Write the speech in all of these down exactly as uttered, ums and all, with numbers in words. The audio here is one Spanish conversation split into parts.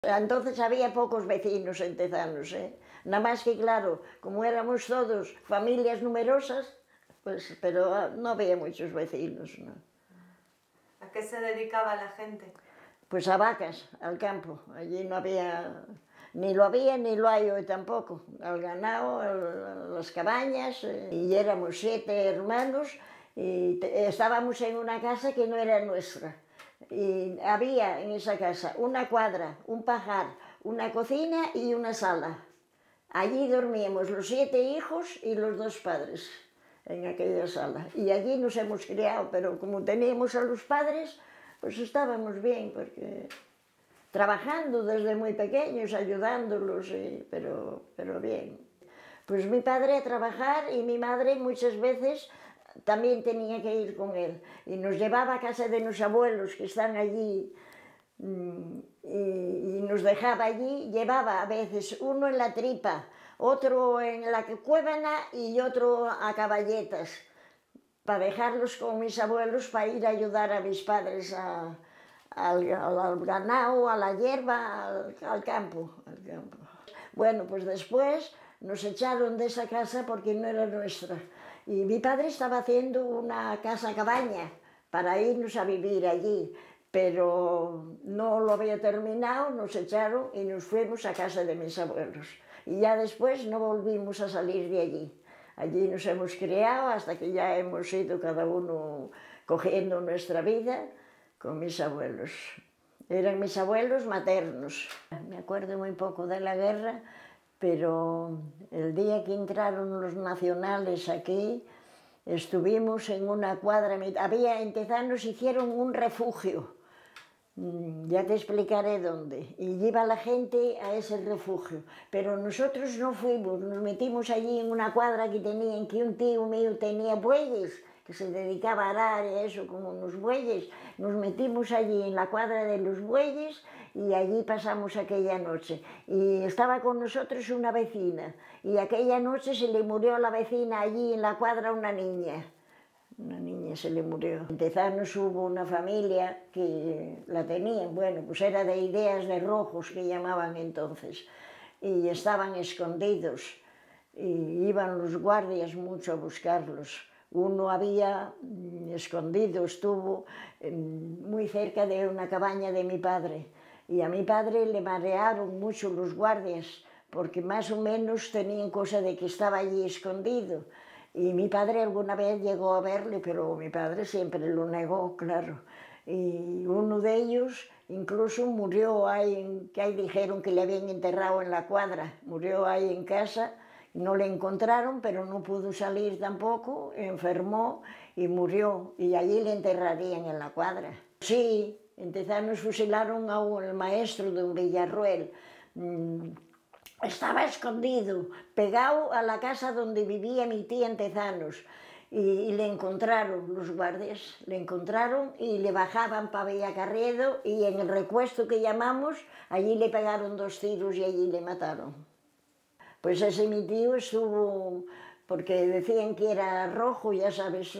Entonces había pocos vecinos en Tezanos, ¿eh? Nada más que, claro, como éramos todos familias numerosas, pues, pero no había muchos vecinos, ¿no? ¿A qué se dedicaba la gente? Pues a vacas, al campo. Allí no había, ni lo había ni lo hay hoy tampoco. Al ganado, a las cabañas, eh, y éramos siete hermanos y te, estábamos en una casa que no era nuestra. Y había en esa casa una cuadra, un pajar, una cocina y una sala. Allí dormíamos los siete hijos y los dos padres en aquella sala. Y allí nos hemos criado, pero como teníamos a los padres, pues estábamos bien, porque trabajando desde muy pequeños, ayudándolos, y, pero, pero bien. Pues mi padre a trabajar y mi madre muchas veces también tenía que ir con él. Y nos llevaba a casa de los abuelos que están allí y, y nos dejaba allí. Llevaba a veces uno en la tripa, otro en la cuevana y otro a caballetas, para dejarlos con mis abuelos para ir a ayudar a mis padres a, al, al ganado, a la hierba, al, al, campo, al campo. Bueno, pues después nos echaron de esa casa porque no era nuestra. Y mi padre estaba haciendo una casa-cabaña para irnos a vivir allí, pero no lo había terminado, nos echaron y nos fuimos a casa de mis abuelos. Y ya después no volvimos a salir de allí. Allí nos hemos criado hasta que ya hemos ido cada uno cogiendo nuestra vida con mis abuelos. Eran mis abuelos maternos. Me acuerdo muy poco de la guerra, pero el día que entraron los nacionales aquí, estuvimos en una cuadra, había en Tezanos, hicieron un refugio, ya te explicaré dónde, y iba la gente a ese refugio, pero nosotros no fuimos, nos metimos allí en una cuadra que tenían, que un tío mío tenía bueyes, que se dedicaba a arar y eso, como unos bueyes, nos metimos allí en la cuadra de los bueyes y allí pasamos aquella noche. Y estaba con nosotros una vecina, y aquella noche se le murió a la vecina allí en la cuadra una niña. Una niña se le murió. En Tezanos hubo una familia que la tenían, bueno, pues era de ideas de rojos que llamaban entonces, y estaban escondidos, y iban los guardias mucho a buscarlos. Uno había escondido, estuvo muy cerca de una cabaña de mi padre, y a mi padre le marearon mucho los guardias, porque más o menos tenían cosa de que estaba allí escondido. Y mi padre alguna vez llegó a verle, pero mi padre siempre lo negó, claro. Y uno de ellos incluso murió ahí, que ahí dijeron que le habían enterrado en la cuadra, murió ahí en casa, no le encontraron, pero no pudo salir tampoco, enfermó y murió, y allí le enterrarían en la cuadra. Sí, en Tezanos fusilaron a un maestro de un Villarruel. Estaba escondido, pegado a la casa donde vivía mi tía en Tezanos, y, y le encontraron los guardias, le encontraron y le bajaban para Bellacarriedo, y en el recuesto que llamamos, allí le pegaron dos tiros y allí le mataron. Pues ese mi tío estuvo, porque decían que era rojo, ya sabes,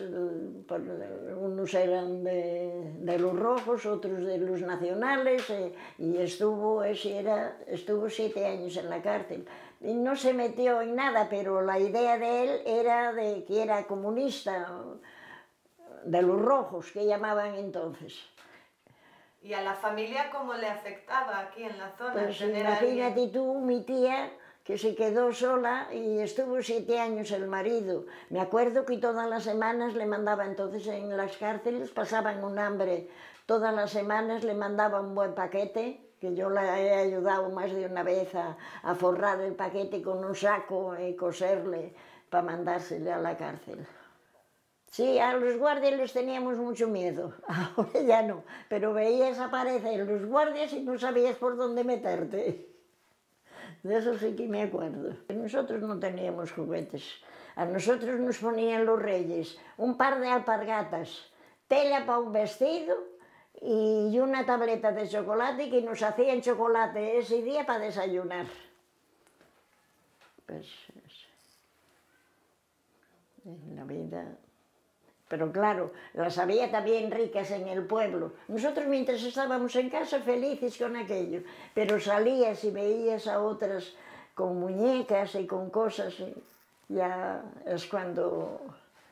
unos eran de, de los rojos, otros de los nacionales, eh, y estuvo, ese era, estuvo siete años en la cárcel. Y no se metió en nada, pero la idea de él era de que era comunista, de los rojos, que llamaban entonces. ¿Y a la familia cómo le afectaba aquí en la zona? Pues imagínate tú, mi tía, que se quedó sola y estuvo siete años el marido. Me acuerdo que todas las semanas le mandaba, entonces en las cárceles pasaban un hambre, todas las semanas le mandaba un buen paquete, que yo la he ayudado más de una vez a, a forrar el paquete con un saco y coserle para mandársele a la cárcel. Sí, a los guardias les teníamos mucho miedo, ahora ya no, pero veías aparecer los guardias y no sabías por dónde meterte. De eso sí que me acuerdo. Nosotros no teníamos juguetes. A nosotros nos ponían los reyes un par de alpargatas, tela para un vestido y una tableta de chocolate que nos hacían chocolate ese día para desayunar. Pues en la vida pero claro, las había también ricas en el pueblo. Nosotros mientras estábamos en casa felices con aquello, pero salías y veías a otras con muñecas y con cosas, y ya es cuando...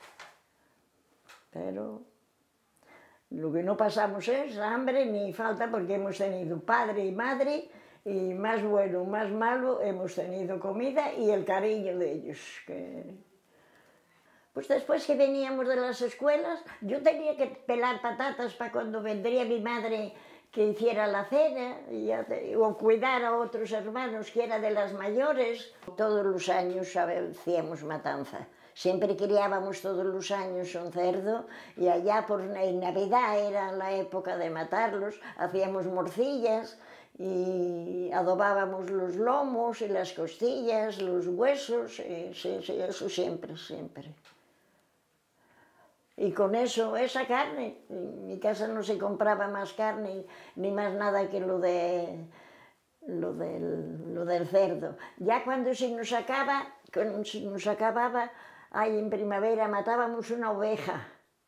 Pero lo que no pasamos es hambre ni falta, porque hemos tenido padre y madre, y más bueno, más malo, hemos tenido comida y el cariño de ellos. Que... Pues después que veníamos de las escuelas, yo tenía que pelar patatas para cuando vendría mi madre que hiciera la cena, o cuidar a otros hermanos que era de las mayores. Todos los años hacíamos matanza. Siempre criábamos todos los años un cerdo y allá por en Navidad era la época de matarlos, hacíamos morcillas y adobábamos los lomos y las costillas, los huesos, y sí, sí, eso siempre, siempre. Y con eso, esa carne, en mi casa no se compraba más carne ni más nada que lo, de, lo, del, lo del cerdo. Ya cuando se nos acaba, cuando se nos acababa, ahí en primavera matábamos una oveja,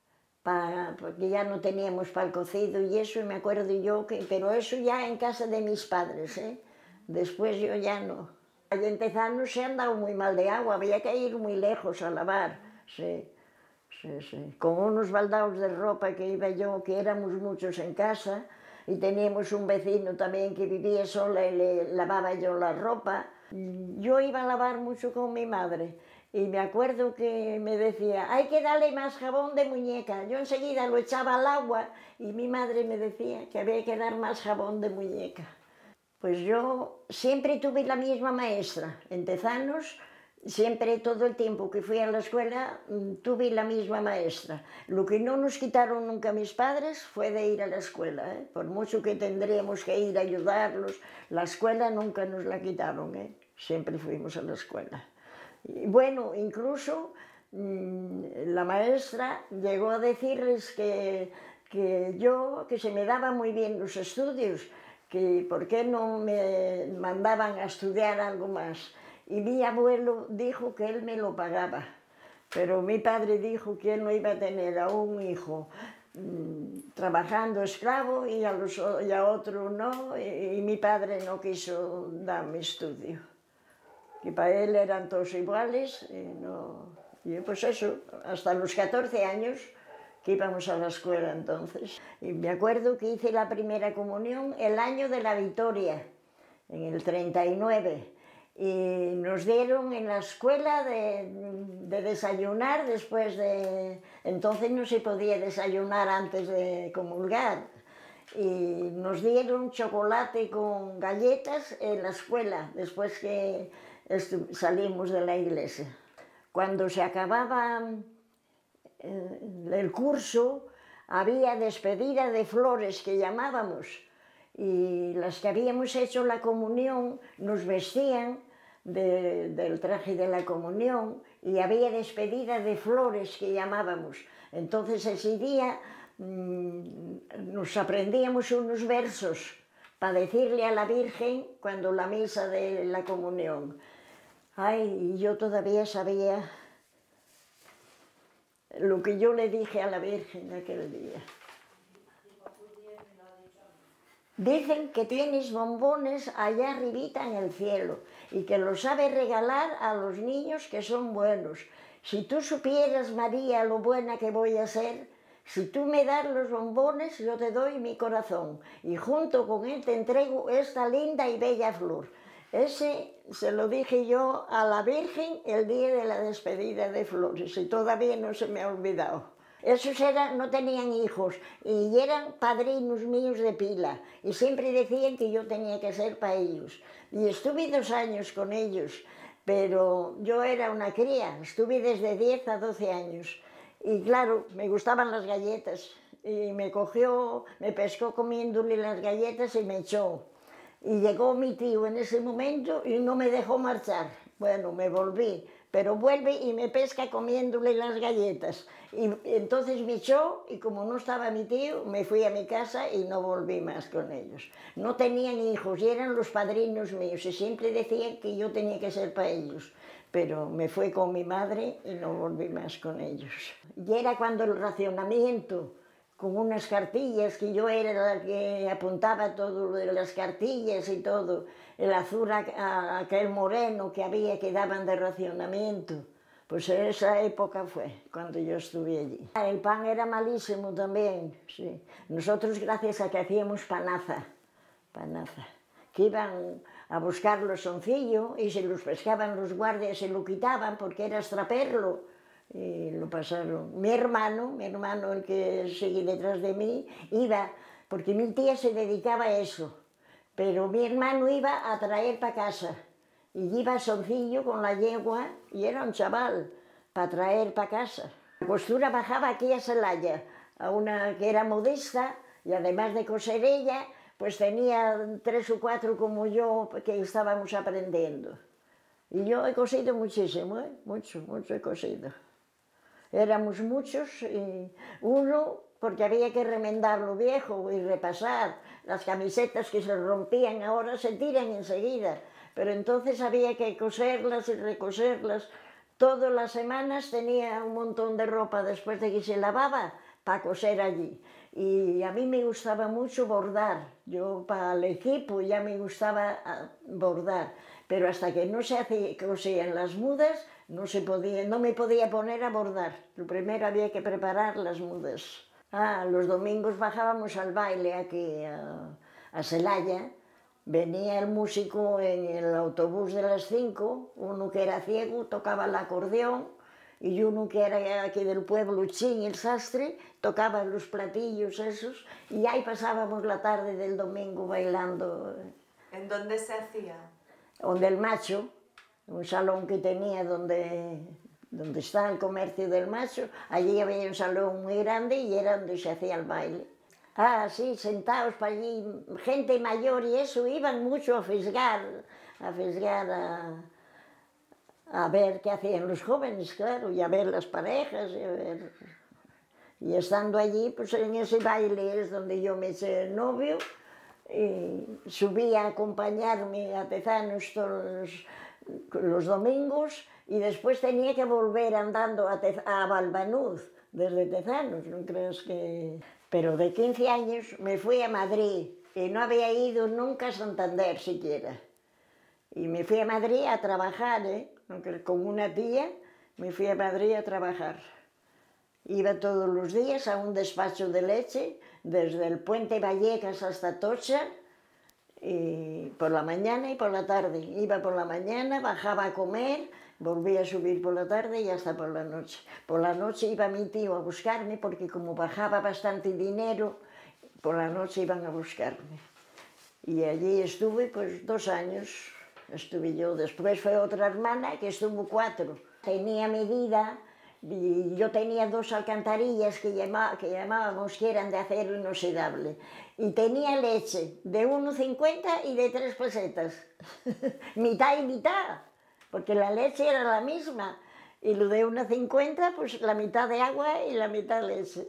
para, porque ya no teníamos para el cocido y eso, y me acuerdo yo que, pero eso ya en casa de mis padres, ¿eh? Después yo ya no. Allí en Tezano se andaba muy mal de agua, había que ir muy lejos a lavar, sí, sí, sí. Con unos baldaos de ropa que iba yo, que éramos muchos en casa, y teníamos un vecino también que vivía sola y le lavaba yo la ropa. Yo iba a lavar mucho con mi madre. Y me acuerdo que me decía, hay que darle más jabón de muñeca. Yo enseguida lo echaba al agua y mi madre me decía que había que dar más jabón de muñeca. Pues yo siempre tuve la misma maestra. En Tezanos, siempre, todo el tiempo que fui a la escuela, tuve la misma maestra. Lo que no nos quitaron nunca mis padres fue de ir a la escuela, ¿eh? Por mucho que tendríamos que ir a ayudarlos, la escuela nunca nos la quitaron, ¿eh? Siempre fuimos a la escuela. Y bueno, incluso mmm, la maestra llegó a decirles que, que yo, que se me daban muy bien los estudios, que por qué no me mandaban a estudiar algo más. Y mi abuelo dijo que él me lo pagaba, pero mi padre dijo que él no iba a tener a un hijo mmm, trabajando esclavo y a, los, y a otro no, y, y mi padre no quiso darme estudio. Que para él eran todos iguales, y, no, y pues eso, hasta los catorce años que íbamos a la escuela entonces. Y me acuerdo que hice la primera comunión el año de la Victoria, en el treinta y nueve, y nos dieron en la escuela de, de desayunar después de... Entonces no se podía desayunar antes de comulgar, y nos dieron chocolate con galletas en la escuela, después que salimos de la iglesia. Cuando se acababa el curso, había despedida de flores que llamábamos, y las que habíamos hecho la comunión nos vestían de, del traje de la comunión, y había despedida de flores que llamábamos. Entonces ese día mmm, nos aprendíamos unos versos para decirle a la Virgen cuando la misa de la comunión. Ay, yo todavía sabía lo que yo le dije a la Virgen aquel día. Dicen que tienes bombones allá arribita en el cielo y que los sabes regalar a los niños que son buenos. Si tú supieras, María, lo buena que voy a ser, si tú me das los bombones, yo te doy mi corazón y junto con él te entrego esta linda y bella flor. Ese se lo dije yo a la Virgen el día de la despedida de flores y todavía no se me ha olvidado. Esos eran, no tenían hijos y eran padrinos míos de pila y siempre decían que yo tenía que ser para ellos. Y estuve dos años con ellos, pero yo era una cría, estuve desde diez a doce años. Y claro, me gustaban las galletas y me cogió, me pescó comiéndole las galletas y me echó. Y llegó mi tío en ese momento y no me dejó marchar. Bueno, me volví, pero vuelve y me pesca comiéndole las galletas. Y entonces me echó y como no estaba mi tío, me fui a mi casa y no volví más con ellos. No tenían hijos y eran los padrinos míos y siempre decían que yo tenía que ser para ellos. Pero me fui con mi madre y no volví más con ellos. Y era cuando el racionamiento, con unas cartillas, que yo era la que apuntaba todo lo de las cartillas y todo, el azul a, a aquel moreno que había que daban de racionamiento. Pues esa época fue cuando yo estuve allí. El pan era malísimo también, sí. Nosotros gracias a que hacíamos panaza, panaza, que iban a buscar los soncillos y se los pescaban los guardias, se lo quitaban porque era extraperlo. Y lo pasaron. Mi hermano, mi hermano, el que sigue detrás de mí, iba, porque mi tía se dedicaba a eso, pero mi hermano iba a traer para casa. Y iba soncillo con la yegua, y era un chaval, para traer para casa. La costura bajaba aquí a Celaya, a una que era modesta, y además de coser ella, pues tenía tres o cuatro como yo, que estábamos aprendiendo. Y yo he cosido muchísimo, ¿eh? Mucho, mucho he cosido. Éramos muchos, y uno porque había que remendar lo viejo y repasar. Las camisetas que se rompían ahora se tiran enseguida, pero entonces había que coserlas y recoserlas. Todas las semanas tenía un montón de ropa después de que se lavaba para coser allí. Y a mí me gustaba mucho bordar. Yo para el equipo ya me gustaba bordar, pero hasta que no se hacía, cosían las mudas, no, se podía, no me podía poner a bordar. Lo primero había que preparar las mudas. Ah, los domingos bajábamos al baile aquí a, a Celaya. Venía el músico en el autobús de las cinco, uno que era ciego tocaba el acordeón y uno que era aquí del pueblo, Chin, el sastre, tocaba los platillos esos y ahí pasábamos la tarde del domingo bailando. ¿En dónde se hacía? Donde el Macho, un salón que tenía donde, donde está el comercio del Macho, allí había un salón muy grande y era donde se hacía el baile. Ah, sí, sentados para allí, gente mayor y eso, iban mucho a fisgar, a fisgar, a, a ver qué hacían los jóvenes, claro, y a ver las parejas, y a ver... Y estando allí, pues en ese baile es donde yo me eché el novio, y subí a acompañarme a Tezanos todos los, los domingos, y después tenía que volver andando a, Tez, a Valbanuz, desde Tezanos, no creas que... Pero de quince años me fui a Madrid y no había ido nunca a Santander siquiera. Y me fui a Madrid a trabajar, ¿eh? Con una tía me fui a Madrid a trabajar. Iba todos los días a un despacho de leche, desde el Puente Vallecas hasta Tocha, y por la mañana y por la tarde. Iba por la mañana, bajaba a comer, volvía a subir por la tarde y hasta por la noche. Por la noche iba mi tío a buscarme porque como bajaba bastante dinero, por la noche iban a buscarme. Y allí estuve pues dos años, estuve yo. Después fue otra hermana que estuvo cuatro. Tenía medida y yo tenía dos alcantarillas que, llama, que llamábamos que eran de acero inoxidable. Y tenía leche de uno cincuenta y de tres pesetas, mitad y mitad. Porque la leche era la misma, y lo de uno cincuenta, pues la mitad de agua y la mitad leche.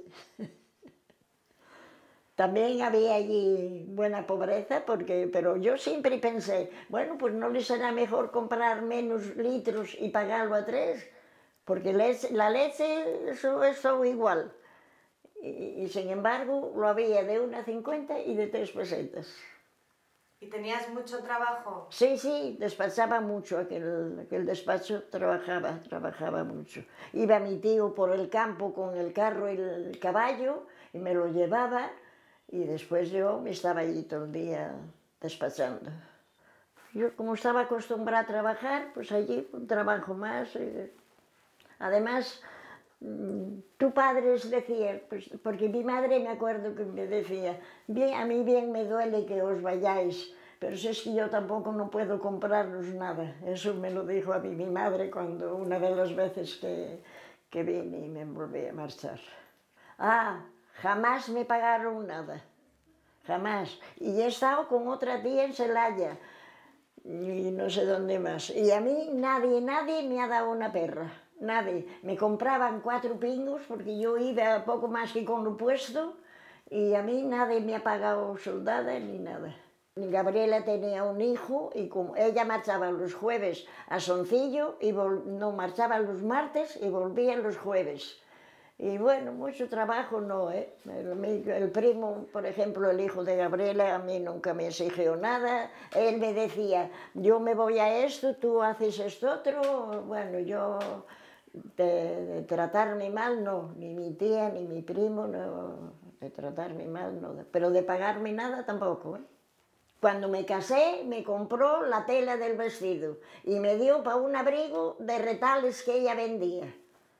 También había allí buena pobreza, porque, pero yo siempre pensé, bueno, pues no les será mejor comprar menos litros y pagarlo a tres, porque leche, la leche eso es todo igual. Y, y sin embargo lo había de uno cincuenta y de tres pesetas. ¿Y tenías mucho trabajo? Sí, sí, despachaba mucho, aquel, aquel despacho trabajaba, trabajaba mucho. Iba mi tío por el campo con el carro y el caballo y me lo llevaba y después yo me estaba allí todo el día despachando. Yo como estaba acostumbrada a trabajar, pues allí un trabajo más. Y... Además, tu padre decía, pues, porque mi madre me acuerdo que me decía, bien, a mí bien me duele que os vayáis, pero si es que yo tampoco no puedo compraros nada. Eso me lo dijo a mí mi madre cuando una de las veces que, que vine y me volví a marchar. Ah, jamás me pagaron nada, jamás. Y he estado con otra tía en Celaya. y no sé dónde más. Y a mí nadie, nadie me ha dado una perra, nadie. Me compraban cuatro pingos porque yo iba poco más que con lo puesto y a mí nadie me ha pagado soldada ni nada. Gabriela tenía un hijo y como ella marchaba los jueves a Soncillo y no marchaba los martes y volvía los jueves. Y bueno, mucho trabajo no, ¿eh? El, el primo, por ejemplo, el hijo de Gabriela, a mí nunca me exigió nada. Él me decía, yo me voy a esto, tú haces esto otro. Bueno, yo de, de tratarme mal no, ni mi tía ni mi primo, no, de tratarme mal no, pero de pagarme nada tampoco, ¿eh? Cuando me casé, me compró la tela del vestido y me dio para un abrigo de retales que ella vendía.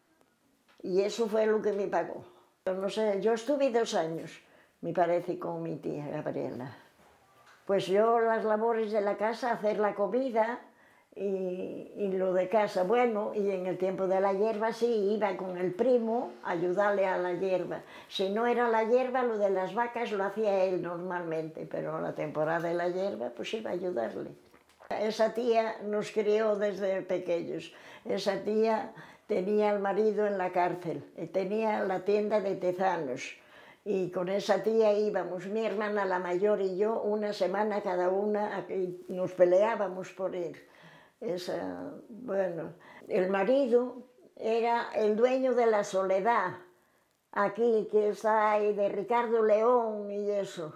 Y eso fue lo que me pagó. No sé, yo estuve dos años, me parece, con mi tía Gabriela. Pues yo las labores de la casa, hacer la comida y, y lo de casa. Bueno, y en el tiempo de la hierba sí, iba con el primo a ayudarle a la hierba. Si no era la hierba, lo de las vacas lo hacía él normalmente, pero la temporada de la hierba, pues iba a ayudarle. Esa tía nos crió desde pequeños. Esa tía tenía al marido en la cárcel, y tenía la tienda de tezanos. Y con esa tía íbamos, mi hermana la mayor y yo, una semana cada una, y nos peleábamos por ir. Esa, bueno, el marido era el dueño de la Soledad, aquí, que está ahí, de Ricardo León y eso.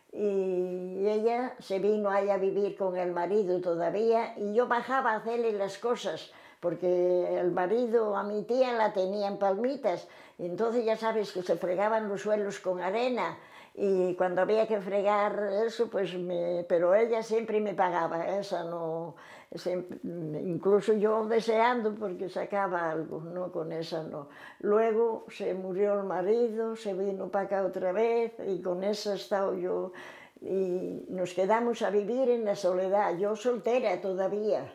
Y ella se vino ahí a vivir con el marido todavía y yo bajaba a hacerle las cosas porque el marido a mi tía la tenía en Palmitas y entonces ya sabes que se fregaban los suelos con arena y cuando había que fregar eso, pues me... pero ella siempre me pagaba, esa no... Siempre... incluso yo deseando porque sacaba algo, no, con esa no. Luego se murió el marido, se vino para acá otra vez y con esa he estado yo y nos quedamos a vivir en la Soledad, yo soltera todavía.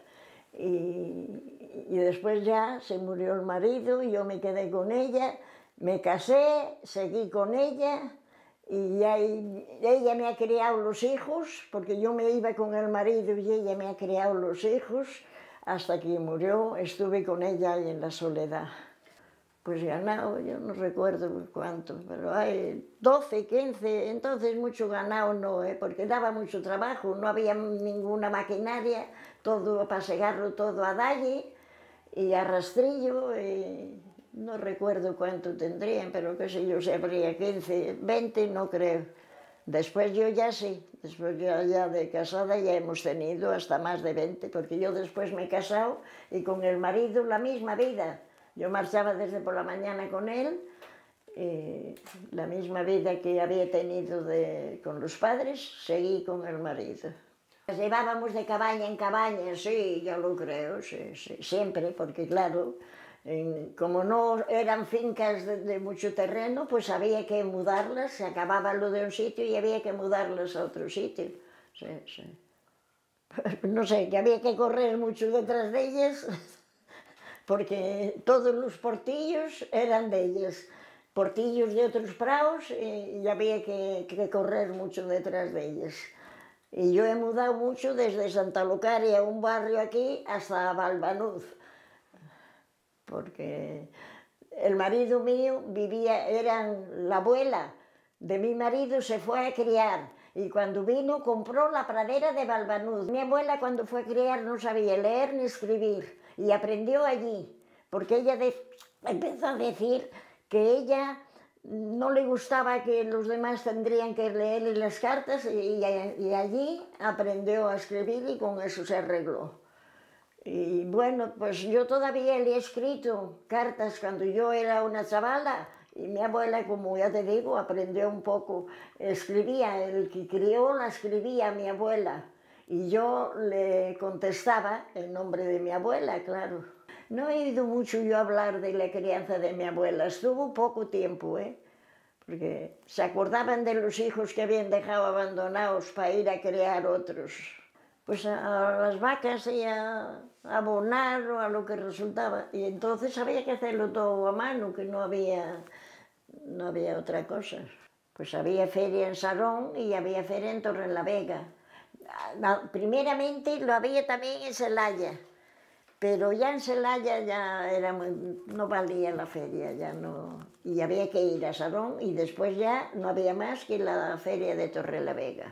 Y, y después ya se murió el marido y yo me quedé con ella, me casé, seguí con ella y ya, y ella me ha criado los hijos, porque yo me iba con el marido y ella me ha criado los hijos, hasta que murió, estuve con ella ahí en la Soledad. Pues ganado, yo no recuerdo cuánto, pero hay doce, quince, entonces mucho ganado no, ¿eh? Porque daba mucho trabajo, no había ninguna maquinaria, todo para segarlo todo a dalle y a rastrillo, y no recuerdo cuánto tendrían, pero qué sé yo, si habría quince, veinte, no creo. Después yo ya sí, después ya, ya de casada ya hemos tenido hasta más de veinte, porque yo después me he casado y con el marido la misma vida. Yo marchaba desde por la mañana con él, y la misma vida que había tenido de, con los padres, seguí con el marido. Nos llevábamos de cabaña en cabaña, sí, ya lo creo, sí, sí, siempre, porque claro, en, como no eran fincas de, de mucho terreno, pues había que mudarlas, se acababa lo de un sitio y había que mudarlas a otro sitio. Sí, sí. No sé, que había que correr mucho detrás de ellas, porque todos los portillos eran de ellas, portillos de otros praos, y, y había que, que correr mucho detrás de ellas. Y yo he mudado mucho desde Santa Lucaria, un barrio aquí, hasta Valbanuz, porque el marido mío vivía, eran la abuela de mi marido se fue a criar y cuando vino compró la pradera de Valbanuz. Mi abuela cuando fue a criar no sabía leer ni escribir y aprendió allí, porque ella de, empezó a decir que ella no le gustaba que los demás tendrían que leer las cartas y, y allí aprendió a escribir y con eso se arregló. Y bueno, pues yo todavía le he escrito cartas cuando yo era una chavala y mi abuela, como ya te digo, aprendió un poco, escribía, el que crió la escribía a mi abuela y yo le contestaba en nombre de mi abuela, claro. No he oído mucho yo hablar de la crianza de mi abuela, estuvo poco tiempo, ¿eh? Porque se acordaban de los hijos que habían dejado abandonados para ir a criar otros. Pues a, a las vacas y a, a abonar o a lo que resultaba. Y entonces había que hacerlo todo a mano, que no había, no había otra cosa. Pues había feria en Sarón y había feria en Torrelavega. Primeramente lo había también en Celaya, pero ya en Celaya ya era muy, no valía la feria, ya no, y había que ir a Sarón y después ya no había más que la feria de Torrelavega.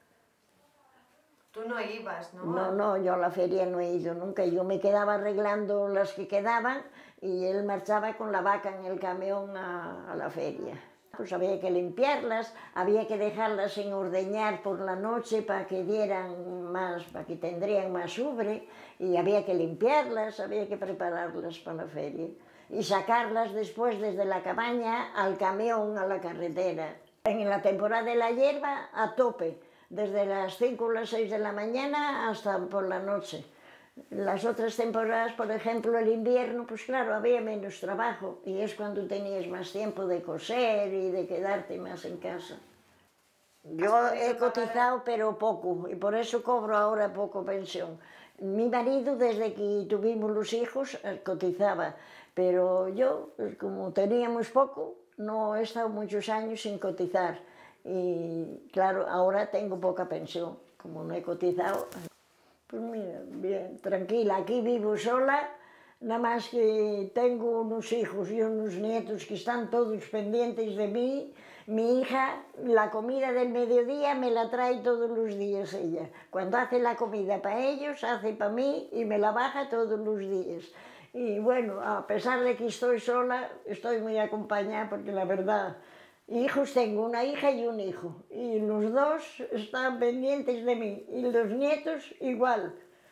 Tú no ibas, ¿no? No, no, yo a la feria no he ido nunca, yo me quedaba arreglando las que quedaban y él marchaba con la vaca en el camión a, a la feria. Pues había que limpiarlas, había que dejarlas sin ordeñar por la noche para que dieran más, para que tendrían más ubre, y había que limpiarlas, había que prepararlas para la feria y sacarlas después desde la cabaña al camión, a la carretera. En la temporada de la hierba, a tope, desde las cinco o las seis de la mañana hasta por la noche. Las otras temporadas, por ejemplo, el invierno, pues claro, había menos trabajo y es cuando tenías más tiempo de coser y de quedarte más en casa. Yo he cotizado, pero poco, y por eso cobro ahora poco pensión. Mi marido, desde que tuvimos los hijos, cotizaba, pero yo, como teníamos poco, no he estado muchos años sin cotizar. Y claro, ahora tengo poca pensión, como no he cotizado. Pues mira, bien, tranquila, aquí vivo sola, nada más que tengo unos hijos y unos nietos que están todos pendientes de mí. Mi hija, la comida del mediodía me la trae todos los días ella. Cuando hace la comida para ellos, hace para mí y me la baja todos los días. Y bueno, a pesar de que estoy sola, estoy muy acompañada porque la verdad, hijos tengo, una hija y un hijo, y los dos están pendientes de mí, y los nietos igual.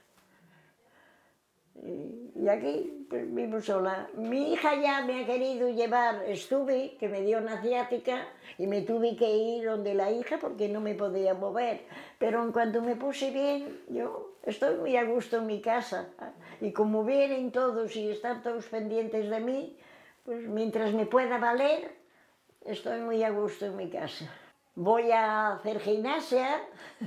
Y, y aquí pues, vivo sola. Mi hija ya me ha querido llevar, estuve, que me dio una ciática, y me tuve que ir donde la hija porque no me podía mover. Pero en cuanto me puse bien, yo estoy muy a gusto en mi casa. Y como vienen todos y están todos pendientes de mí, pues mientras me pueda valer, estoy muy a gusto en mi casa. Voy a hacer gimnasia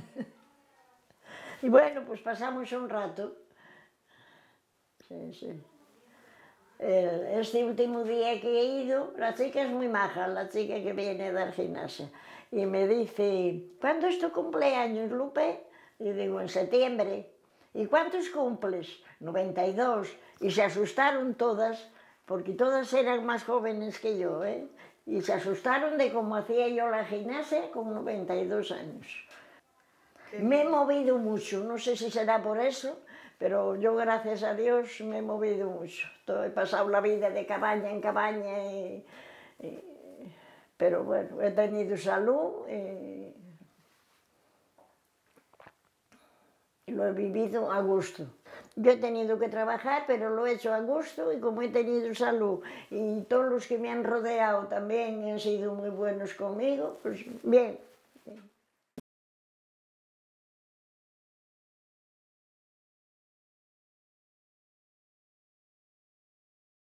y bueno, pues pasamos un rato. Sí, sí. Este último día que he ido, la chica es muy maja, la chica que viene a dar gimnasia. Y me dice, ¿cuándo es tu cumpleaños, Lupe? Y digo, en septiembre. ¿Y cuántos cumples? noventa y dos. Y se asustaron todas, porque todas eran más jóvenes que yo, ¿eh? Y se asustaron de cómo hacía yo la gimnasia con noventa y dos años. Me he movido mucho, no sé si será por eso, pero yo, gracias a Dios, me he movido mucho. He pasado la vida de cabaña en cabaña, y, y, pero bueno, he tenido salud y, y lo he vivido a gusto. Yo he tenido que trabajar, pero lo he hecho a gusto y como he tenido salud y todos los que me han rodeado también han sido muy buenos conmigo, pues bien. bien.